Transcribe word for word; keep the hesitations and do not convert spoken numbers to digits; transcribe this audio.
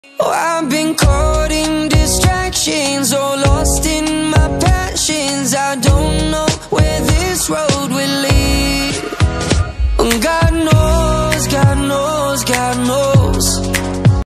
Oh, I've been caught in distractions, or lost in my passions. I don't know